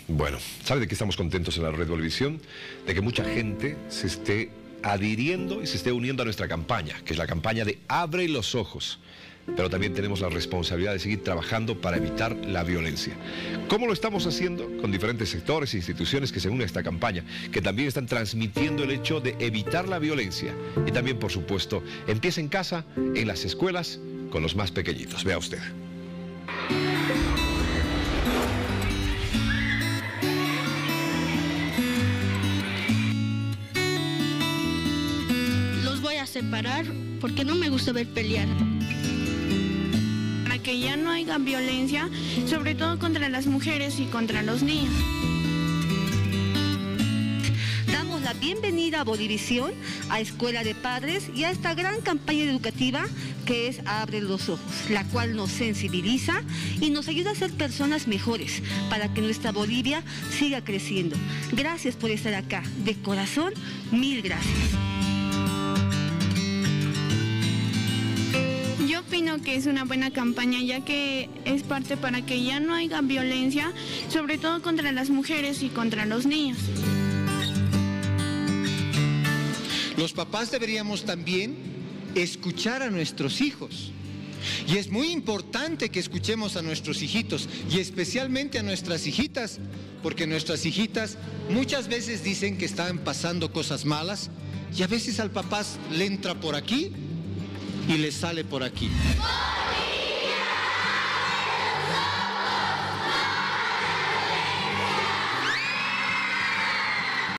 Bueno, ¿sabe de qué estamos contentos en la Red Bolivisión? De que mucha gente se esté adhiriendo y se esté uniendo a nuestra campaña, que es la campaña de Abre los Ojos. Pero también tenemos la responsabilidad de seguir trabajando para evitar la violencia. ¿Cómo lo estamos haciendo? Con diferentes sectores e instituciones que se unen a esta campaña, que también están transmitiendo el hecho de evitar la violencia. Y también, por supuesto, empieza en casa, en las escuelas, con los más pequeñitos. Vea usted. Los voy a separar porque no me gusta ver pelear. Para que ya no haya violencia, sobre todo contra las mujeres y contra los niños. Damos la bienvenida a Bolivisión, a Escuela de Padres y a esta gran campaña educativa que es Abre los Ojos, la cual nos sensibiliza y nos ayuda a ser personas mejores para que nuestra Bolivia siga creciendo. Gracias por estar acá, de corazón, mil gracias. Yo opino que es una buena campaña, ya que es parte para que ya no haya violencia, sobre todo contra las mujeres y contra los niños. Los papás deberíamos también escuchar a nuestros hijos. Y es muy importante que escuchemos a nuestros hijitos y especialmente a nuestras hijitas, porque nuestras hijitas muchas veces dicen que están pasando cosas malas y a veces al papá le entra por aquí y le sale por aquí.